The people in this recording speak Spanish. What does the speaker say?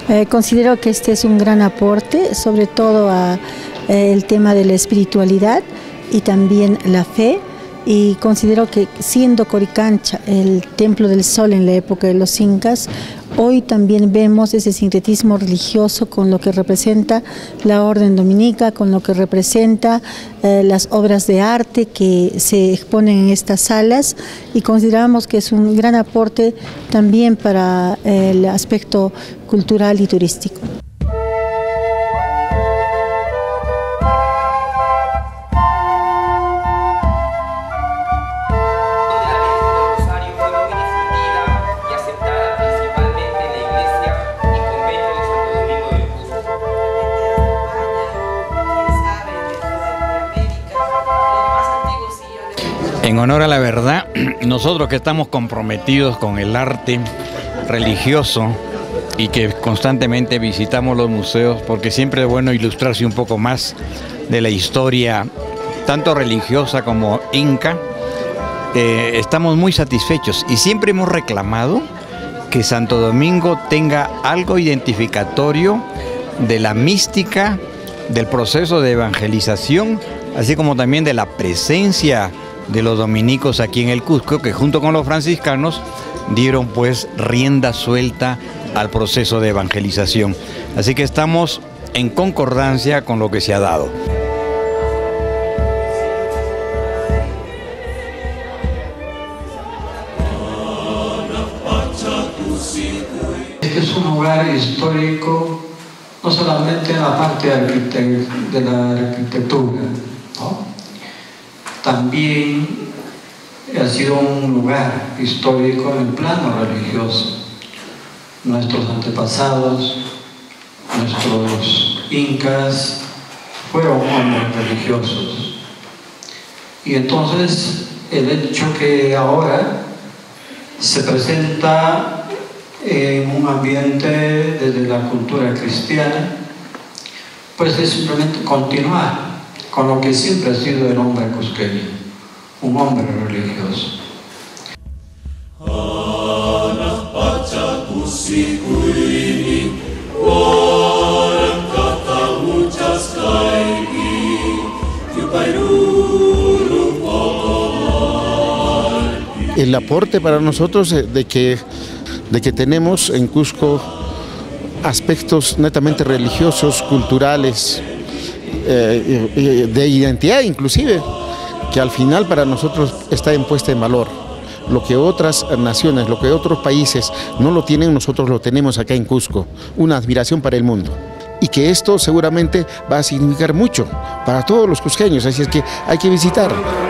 Considero que este es un gran aporte, sobre todo a el tema de la espiritualidad y también la fe. Y considero que siendo Coricancha el templo del sol en la época de los incas, hoy también vemos ese sincretismo religioso con lo que representa la orden dominica, con lo que representa las obras de arte que se exponen en estas salas, y consideramos que es un gran aporte también para el aspecto cultural y turístico. En honor a la verdad, nosotros que estamos comprometidos con el arte religioso y que constantemente visitamos los museos, porque siempre es bueno ilustrarse un poco más de la historia, tanto religiosa como inca, estamos muy satisfechos y siempre hemos reclamado que Santo Domingo tenga algo identificatorio de la mística, del proceso de evangelización, así como también de la presencia de los dominicos aquí en el Cusco, que junto con los franciscanos dieron pues rienda suelta al proceso de evangelización. Así que estamos en concordancia con lo que se ha dado. Este es un lugar histórico, no solamente en la parte de la arquitectura, ¿no? También ha sido un lugar histórico en el plano religioso. Nuestros antepasados, nuestros incas, fueron hombres religiosos. Y entonces el hecho que ahora se presenta en un ambiente desde la cultura cristiana, pues es simplemente continuar con lo que siempre ha sido el hombre cusqueño, un hombre religioso. El aporte para nosotros de que tenemos en Cusco aspectos netamente religiosos, culturales, de identidad inclusive, que al final para nosotros está en puesta en valor. Lo que otras naciones, lo que otros países no lo tienen, nosotros lo tenemos acá en Cusco. Una admiración para el mundo. Y que esto seguramente va a significar mucho para todos los cusqueños, así es que hay que visitar.